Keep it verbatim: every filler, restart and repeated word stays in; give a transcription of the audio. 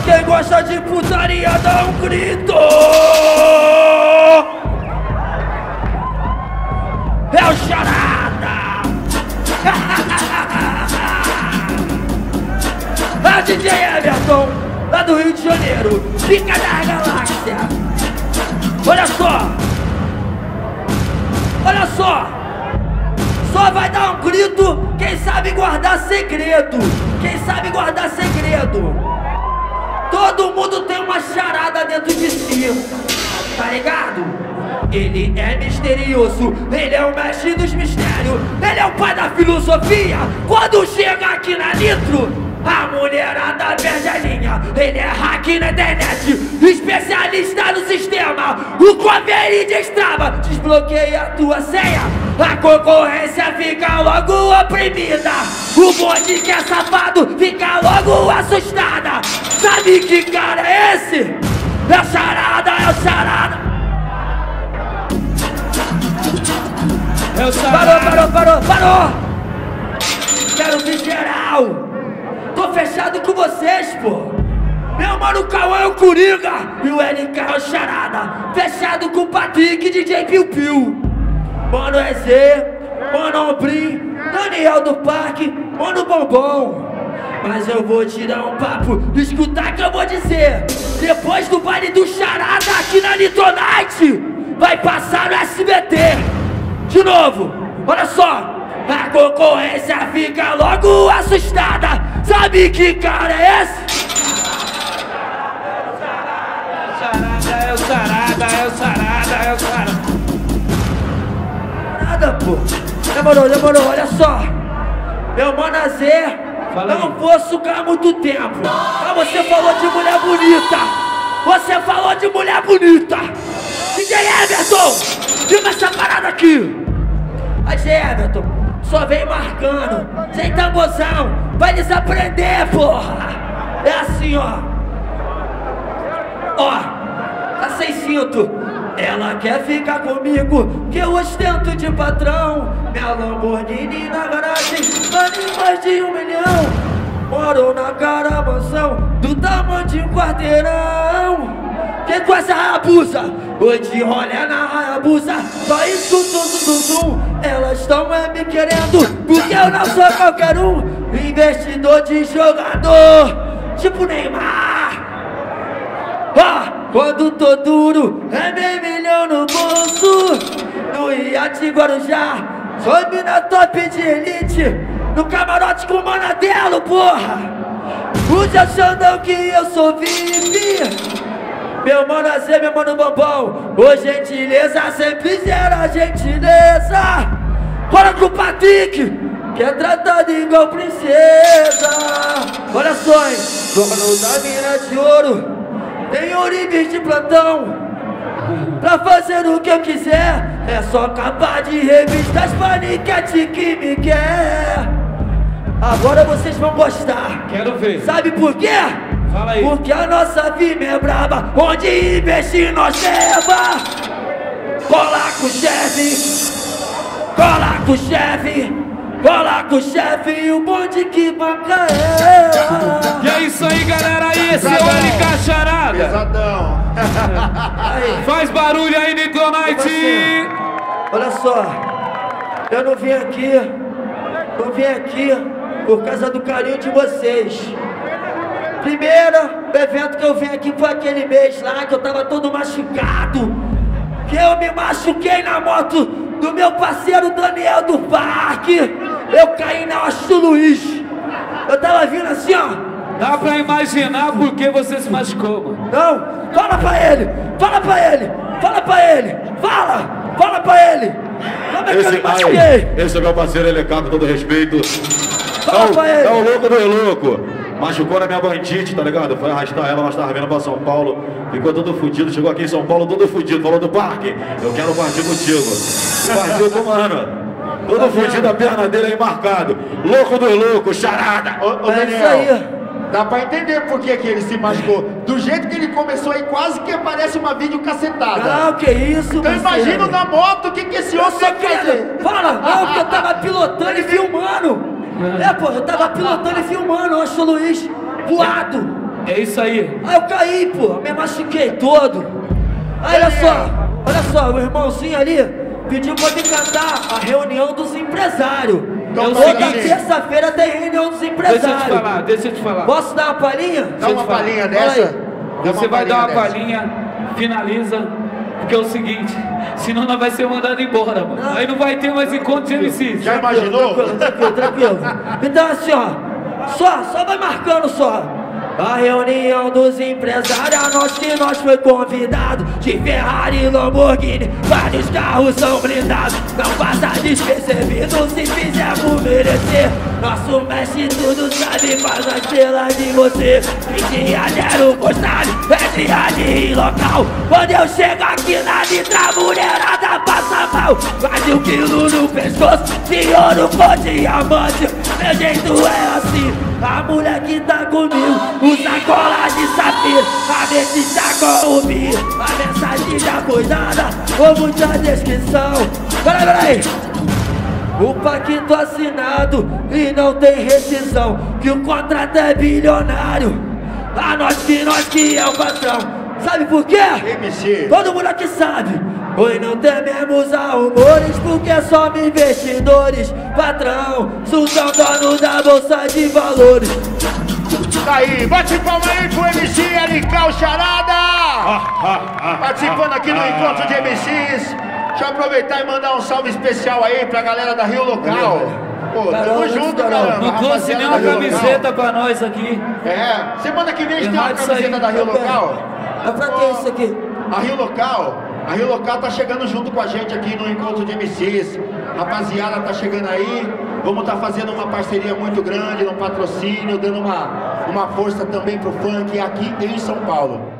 Quem gosta de putaria dá um grito. É o Charada. É o D J Everton, lá do Rio de Janeiro, pica da galáxia. Olha só, olha só. Só vai dar um grito quem sabe guardar segredo. Quem sabe guardar segredo. Todo mundo tem uma charada dentro de si, tá ligado? Ele é misterioso, ele é o mestre dos mistérios, ele é o pai da filosofia. Quando chega aqui na Nitro, a mulherada perde a linha. Ele é hack na internet, especialista no sistema. O Covery destrava, desbloqueia a tua senha. A concorrência fica logo oprimida. O bonde que é safado fica logo assustada. Sabe que cara é esse? É o Charada, é o Charada. É o Charada. Parou, parou, parou, parou. Quero ver geral. Tô fechado com vocês, pô. Meu mano Cauã é o Coringa e o L K é o Charada. Fechado com o Patrick, D J Piu Piu. Mano é Z, Mano Ombrim, Daniel do Parque, Mano Bombom. Mas eu vou te dar um papo, escutar que eu vou dizer. Depois do baile do Charada aqui na Nitonite, vai passar no S B T. De novo, olha só. A concorrência fica logo assustada. Sabe que cara é esse? É o Charada, é o Charada, é o Charada. Nada, pô. Demorou, demorou, olha só. Meu mano Azê, não vou sugar muito tempo. Mas você falou de mulher bonita. Você falou de mulher bonita. D J Everton, liga essa parada aqui. Aí, Everton, só vem marcando, sem tambozão, vai desaprender, porra. É assim, ó. Ó, tá sem cinto. Ela quer ficar comigo, que eu ostento de patrão. Minha Lamborghini na garagem, vale mais de um milhão. Moro na cara mansão, do tamanho de um quarteirão. Quem com essa Hayabusa? Hoje olha na Hayabusa, só escuto zum zum. Elas estão é me querendo, porque eu não sou qualquer um. Investidor de jogador, tipo Neymar. Ah, quando tô duro, é meio milhão no bolso. No iate Guarujá, sobe na top de elite. No camarote com Manadelo, porra. Use achando que eu sou V I P. Meu mano Azê, meu mano Bombom, ô gentileza, sempre gera gentileza. Bora pro Patrick, que é tratado igual princesa. Olha só, hein, dono da mina de ouro, tem ourives de plantão. Pra fazer o que eu quiser, é só capa de revistas paniquete que me quer. Agora vocês vão gostar. Quero ver. Sabe por quê? Fala aí. Porque a nossa firma é braba, onde investir nós leva. Cola com o chefe, cola com o chefe, cola com o chefe e o bonde que banca ela. E é isso aí, galera, aí, esse é o L K Charada. Pesadão. Aí, Faz barulho aí, Nitonite. olha só, eu não vim aqui, não vim aqui por causa do carinho de vocês. Primeiro, o evento que eu vim aqui foi aquele mês lá que eu tava todo machucado. Que eu me machuquei na moto do meu parceiro Daniel do Parque. Eu caí na Osto Luiz. Eu tava vindo assim, ó. Dá pra imaginar por que você se machucou, mano. Não, fala pra ele, fala pra ele, fala pra ele, fala, fala pra ele. Como é que eu me machuquei? Aí, esse é meu parceiro L K, com todo respeito. Fala pra ele. É o louco do louco. Machucou na minha bandite, tá ligado? Foi arrastar ela, nós tava vindo pra São Paulo. Ficou todo fudido, chegou aqui em São Paulo todo fudido. Falou do Parque, eu quero partir contigo. Partiu com o mano. Todo fudido, a perna dele aí marcado. Louco do louco, Charada. Ô, ô É Daniel, isso aí. dá pra entender por que, que ele se machucou. Do jeito que ele começou aí, quase que parece uma videocacetada. Não, que isso, Então parceiro. imagina na moto, o que, que esse Eu homem só tem que fazer? queria... Fala, não, porque eu tava pilotando e filmando. É, pô, eu tava pilotando e filmando, Osto Luiz, voado. É isso aí. Aí eu caí, pô, me machuquei todo. Aí olha só, olha só, o irmãozinho ali pediu pra me cantar a reunião dos empresários. Então, Toda assim, terça-feira tem reunião dos Deixa empresários. eu te falar, deixa eu te falar. Posso dar uma palhinha? Dá uma falar. palhinha Fala dessa? aí. Dá Você vai dar uma dessa. palhinha, finaliza, porque é o seguinte, senão nós vai ser mandado embora, mano. Não. Aí não vai ter mais encontro de M Cs. Já imaginou? Tranquilo, tranquilo, tranquilo. Então assim, ó, só, só vai marcando só. A reunião dos empresários, nós que nós foi convidado. De Ferrari e Lamborghini, vários carros são blindados. Não passa despercebido se fizermos merecer. Nosso mestre tudo sabe, faz a estrela de você. E dia zero postagem, é dia de local. Quando eu chego aqui na Nitra, a mulherada passa mal. Quase um quilo no pescoço, de ouro com diamante. Meu jeito é assim, a mulher que tá comigo usa cola de safira, a mente tá com o bi. A mensagem já foi dada, com muita descrição. Peraí, peraí. O pacto assinado e não tem rescisão, que o contrato é bilionário. A nós que nós que é o patrão. Sabe por quê? M C. Todo mundo aqui sabe. Hoje não tememos a rumores, porque somos investidores. Patrão, sultão, dono da bolsa de valores. Tá aí, bate palma aí pro M C L K, o Charada! Participando aqui do encontro de M Cs. Deixa eu aproveitar e mandar um salve especial aí pra galera da Rio Local. Pô, tamo Caramba, junto, caramba. caramba. Não trouxe rapaziada nenhuma da Rio camiseta Local. pra nós aqui. É, semana que vem a gente tem uma Errado isso camiseta aí. da Rio Local. Mas pra que isso aqui? A Rio Local, a Rio Local tá chegando junto com a gente aqui no encontro de M Cs. Rapaziada, tá chegando aí. Vamos tá fazendo uma parceria muito grande, um patrocínio, dando uma, uma força também pro funk aqui em São Paulo.